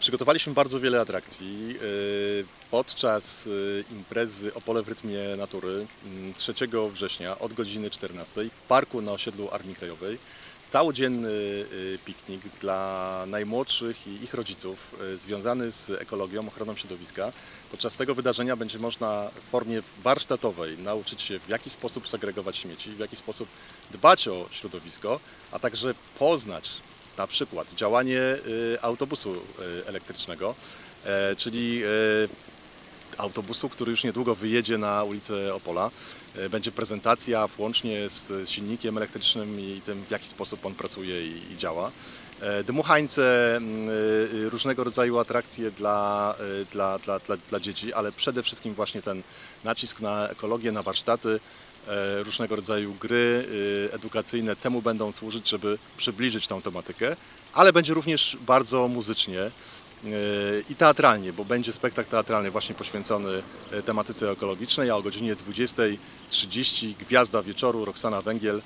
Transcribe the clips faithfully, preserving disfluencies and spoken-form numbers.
Przygotowaliśmy bardzo wiele atrakcji. Podczas imprezy Opole w rytmie natury trzeciego września od godziny czternastej w parku na osiedlu Armii Krajowej całodzienny piknik dla najmłodszych i ich rodziców związany z ekologią, ochroną środowiska. Podczas tego wydarzenia będzie można w formie warsztatowej nauczyć się, w jaki sposób segregować śmieci, w jaki sposób dbać o środowisko, a także poznać na przykład działanie autobusu elektrycznego, czyli autobusu, który już niedługo wyjedzie na ulicę Opola. Będzie prezentacja włącznie z silnikiem elektrycznym i tym, w jaki sposób on pracuje i, i działa. Dmuchańce, różnego rodzaju atrakcje dla, dla, dla, dla, dla dzieci, ale przede wszystkim właśnie ten nacisk na ekologię, na warsztaty, różnego rodzaju gry edukacyjne temu będą służyć, żeby przybliżyć tą tematykę, ale będzie również bardzo muzycznie i teatralnie, bo będzie spektakl teatralny właśnie poświęcony tematyce ekologicznej, a o godzinie dwudziestej trzydzieści Gwiazda Wieczoru Roxana Węgiel,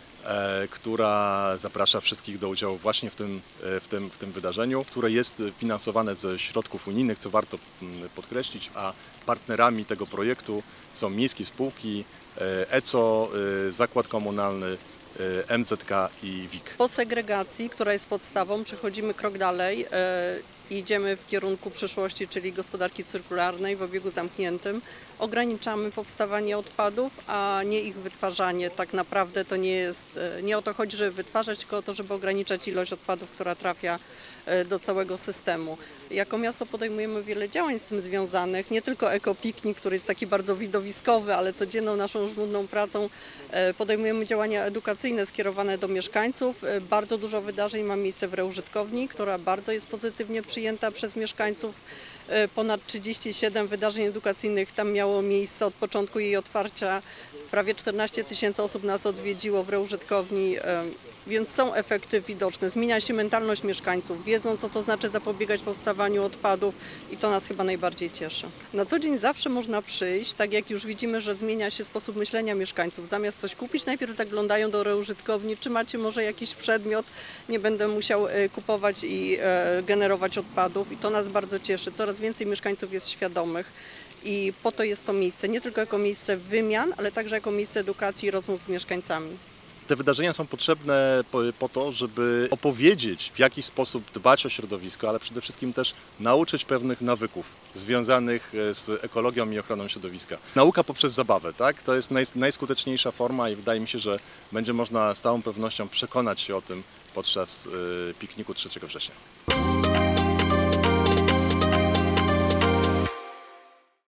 która zaprasza wszystkich do udziału właśnie w tym, w tym, w tym wydarzeniu, które jest finansowane ze środków unijnych, co warto podkreślić, a partnerami tego projektu są miejskie spółki, E C O, Zakład Komunalny, M Z K i W I K. Po segregacji, która jest podstawą, przechodzimy krok dalej i idziemy w kierunku przyszłości, czyli gospodarki cyrkularnej w obiegu zamkniętym. Ograniczamy powstawanie odpadów, a nie ich wytwarzanie. Tak naprawdę to nie jest, nie o to chodzi, żeby wytwarzać, tylko o to, żeby ograniczać ilość odpadów, która trafia do całego systemu. Jako miasto podejmujemy wiele działań z tym związanych, nie tylko ekopiknik, który jest taki bardzo widowiskowy, ale codzienną naszą żmudną pracą podejmujemy działania edukacyjne skierowane do mieszkańców. Bardzo dużo wydarzeń ma miejsce w reużytkowni, która bardzo jest pozytywnie przyjęta przez mieszkańców. Ponad trzydzieści siedem wydarzeń edukacyjnych tam miało miejsce od początku jej otwarcia. Prawie czternaście tysięcy osób nas odwiedziło w reużytkowni, więc są efekty widoczne. Zmienia się mentalność mieszkańców, wiedzą, co to znaczy zapobiegać powstawaniu odpadów i to nas chyba najbardziej cieszy. Na co dzień zawsze można przyjść, tak jak już widzimy, że zmienia się sposób myślenia mieszkańców. Zamiast coś kupić, najpierw zaglądają do reużytkowni, czy macie może jakiś przedmiot, nie będę musiał kupować i generować odpadów i to nas bardzo cieszy. Coraz więcej mieszkańców jest świadomych. I po to jest to miejsce, nie tylko jako miejsce wymian, ale także jako miejsce edukacji i rozmów z mieszkańcami. Te wydarzenia są potrzebne po, po to, żeby opowiedzieć, w jaki sposób dbać o środowisko, ale przede wszystkim też nauczyć pewnych nawyków związanych z ekologią i ochroną środowiska. Nauka poprzez zabawę, tak? To jest naj, najskuteczniejsza forma i wydaje mi się, że będzie można z całą pewnością przekonać się o tym podczas y, pikniku trzeciego września.